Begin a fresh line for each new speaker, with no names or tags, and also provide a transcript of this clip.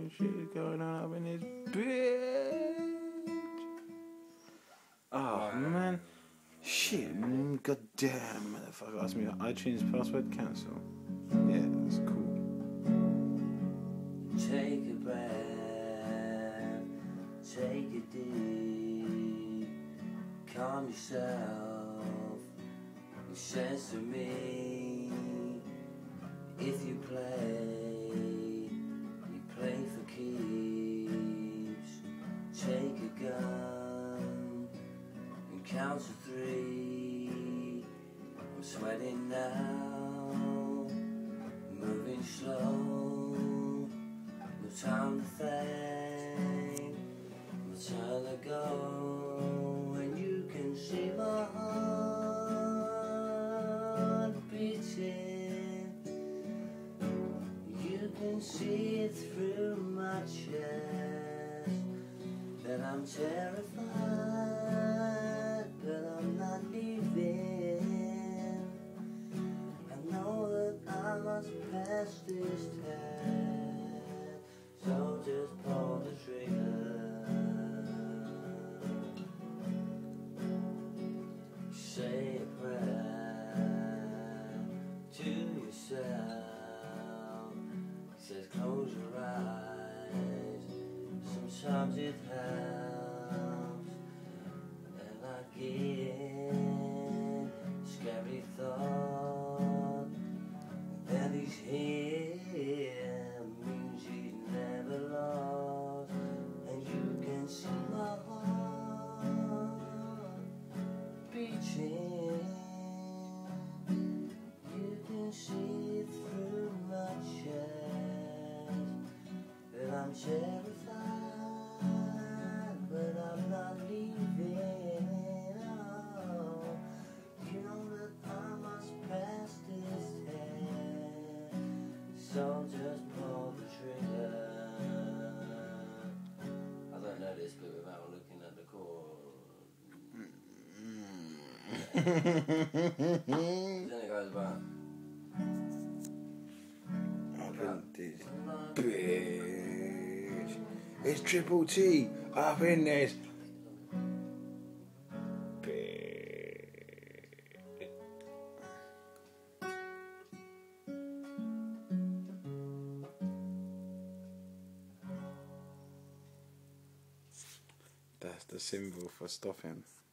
Some shit is going on up in this bitch. Oh man. Shit, god damn, motherfucker asked me iTunes password cancel. Yeah, that's cool.
Take a breath, take it deep, calm yourself, it says to me, if you play for keeps, take a gun, and count to 3, I'm sweating now, moving slow. No time to think, no time to go, and you can see my heart beating. You can see it through my chest, that I'm terrified, but I'm not leaving. I know that I must pass this test, so just pull the trigger. Say a prayer to yourself. It says close your eyes. Sometimes it helps. And I get scary thought that he's here means he's never lost, and you can see my heart beating. You can see through my chest that I'm terrified, but I'm not leaving. Oh, you know that I must pass this test, so just pull the trigger. I don't know this bit without looking at the chord. Then it goes back.
This bitch. It's Triple T up in this bitch. That's the symbol for stopping.